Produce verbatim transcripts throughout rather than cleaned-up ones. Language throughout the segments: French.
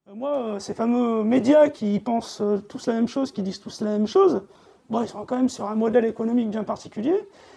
Moi, ces fameux médias qui pensent tous la même chose, qui disent tous la même chose, bon, ils sont quand même sur un modèle économique bien particulier.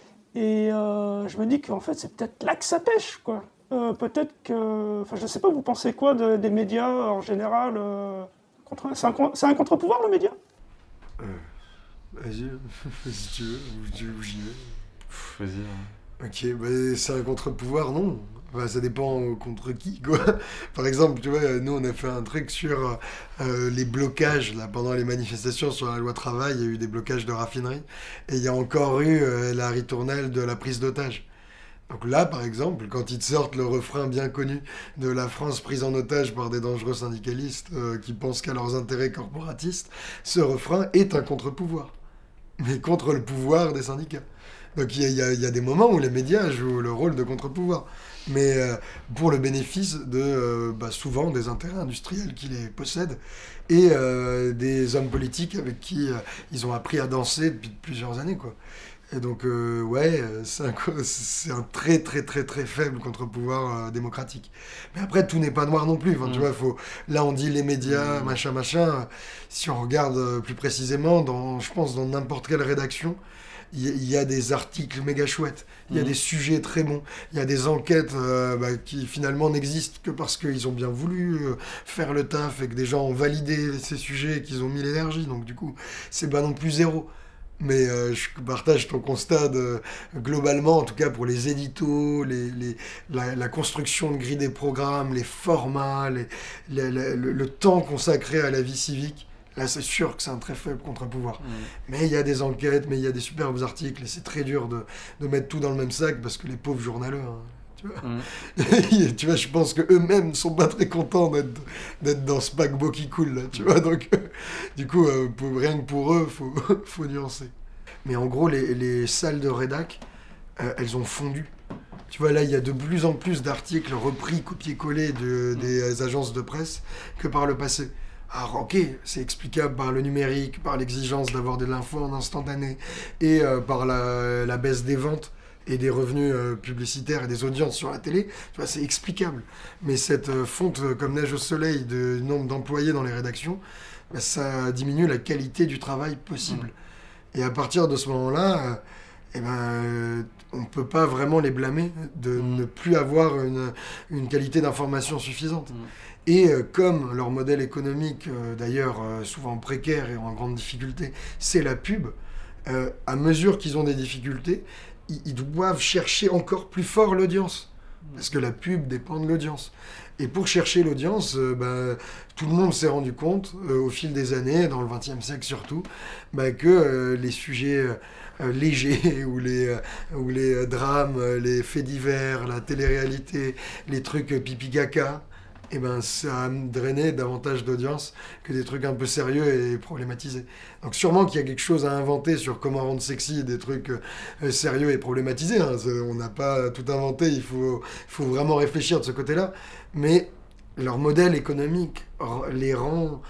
Et euh, je me dis qu'en fait, c'est peut-être là que ça pêche, quoi. Euh, peut-être que... Enfin, je sais pas, vous pensez quoi de, des médias en général euh, contre... C'est un, c'est un contre-pouvoir, le média euh, Vas-y, si tu veux, ou tu veux, j'y vais. Vas-y. Hein. Ok, bah, c'est un contre-pouvoir, non. Enfin, ça dépend contre qui, quoi. Par exemple, tu vois, nous, on a fait un truc sur euh, les blocages, là, pendant les manifestations sur la loi travail, il y a eu des blocages de raffineries, et il y a encore eu euh, la ritournelle de la prise d'otages. Donc là, par exemple, quand ils te sortent le refrain bien connu de la France prise en otage par des dangereux syndicalistes euh, qui pensent qu'à leurs intérêts corporatistes, ce refrain est un contre-pouvoir. Mais contre le pouvoir des syndicats. Donc il y, y, y a des moments où les médias jouent le rôle de contre-pouvoir. Mais euh, pour le bénéfice de euh, bah, souvent des intérêts industriels qui les possèdent et euh, des hommes politiques avec qui euh, ils ont appris à danser depuis plusieurs années, quoi. Et donc, euh, ouais, c'est un, c'est un très, très, très, très faible contre-pouvoir euh, démocratique. Mais après, tout n'est pas noir non plus. Enfin, mmh. Tu vois, faut... Là, on dit les médias, mmh. machin, machin. Si on regarde euh, plus précisément, dans, je pense, dans n'importe quelle rédaction, il y, y a des articles méga chouettes. Il y a mmh. des sujets très bons. Il y a des enquêtes euh, bah, qui, finalement, n'existent que parce qu'ils ont bien voulu euh, faire le taf et que des gens ont validé ces sujets et qu'ils ont mis l'énergie. Donc, du coup, c'est pas non plus zéro. Mais euh, je partage ton constat de, globalement, en tout cas pour les éditos, les, les, la, la construction de grilles des programmes, les formats, les, les, les, le, le temps consacré à la vie civique. Là, c'est sûr que c'est un très faible contre-pouvoir. Mmh. Mais il y a des enquêtes, mais il y a des superbes articles, et c'est très dur de, de mettre tout dans le même sac parce que les pauvres journaleux... Hein, tu vois, mmh. tu vois, je pense qu'eux-mêmes ne sont pas très contents d'être, d'être dans ce paquebot qui coule, là, tu vois. Donc, euh, du coup, euh, pour, rien que pour eux, il faut, faut nuancer. Mais en gros, les, les salles de rédac, euh, elles ont fondu. Tu vois, là, il y a de plus en plus d'articles repris, copiés-collés de, des agences de presse que par le passé. Alors, ok, c'est explicable par le numérique, par l'exigence d'avoir de l'info en instantané et euh, par la, la baisse des ventes et des revenus euh, publicitaires et des audiences sur la télé, tu vois, c'est explicable. Mais cette euh, fonte euh, comme neige au soleil du nombre d'employés dans les rédactions, bah, ça diminue la qualité du travail possible. Mmh. Et à partir de ce moment-là, euh, eh ben, euh, on ne peut pas vraiment les blâmer de mmh. ne plus avoir une, une qualité d'information suffisante. Mmh. Et euh, comme leur modèle économique, euh, d'ailleurs euh, souvent précaire et en grande difficulté, c'est la pub, euh, à mesure qu'ils ont des difficultés, ils, ils doivent chercher encore plus fort l'audience. Parce que la pub dépend de l'audience. Et pour chercher l'audience, euh, bah, tout le monde s'est rendu compte, euh, au fil des années, dans le vingtième siècle surtout, bah, que euh, les sujets euh, légers, ou les, euh, ou les euh, drames, euh, les faits divers, la télé-réalité, les trucs euh, pipi-caca, et ben ça a drainé davantage d'audience que des trucs un peu sérieux et problématisés. Donc sûrement qu'il y a quelque chose à inventer sur comment rendre sexy des trucs euh, sérieux et problématisés. Hein. On n'a pas tout inventé, il faut, faut vraiment réfléchir de ce côté-là. Mais leur modèle économique les rend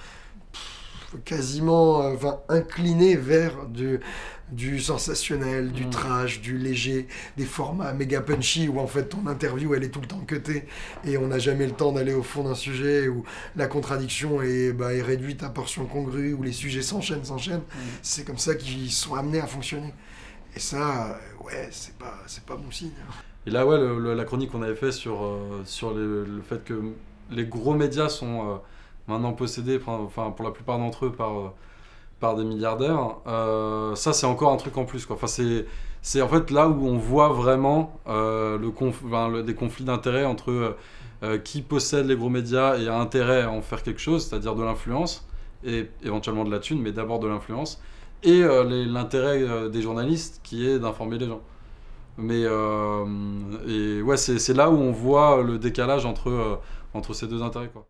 pff, quasiment euh, enfin, inclinés vers du... du sensationnel, du trash, du léger, des formats méga punchy où en fait ton interview elle est tout le temps cutée et on n'a jamais le temps d'aller au fond d'un sujet, où la contradiction est, bah, est réduite à portions congrues, où les sujets s'enchaînent, s'enchaînent. Mmh. C'est comme ça qu'ils sont amenés à fonctionner. Et ça, ouais, c'est pas, c'est pas bon signe. Et là, ouais, le, le, la chronique qu'on avait fait sur, euh, sur le, le fait que les gros médias sont euh, maintenant possédés, enfin pour la plupart d'entre eux, par... Euh, par des milliardaires, euh, ça c'est encore un truc en plus, quoi. Enfin, c'est, c'est en fait là où on voit vraiment euh, le conf, enfin, le, des conflits d'intérêts entre euh, qui possède les gros médias et a intérêt à en faire quelque chose, c'est-à-dire de l'influence, et éventuellement de la thune, mais d'abord de l'influence, et euh, les, l'intérêt euh, des journalistes qui est d'informer les gens. Mais euh, et ouais, c'est, c'est là où on voit le décalage entre, euh, entre ces deux intérêts, quoi.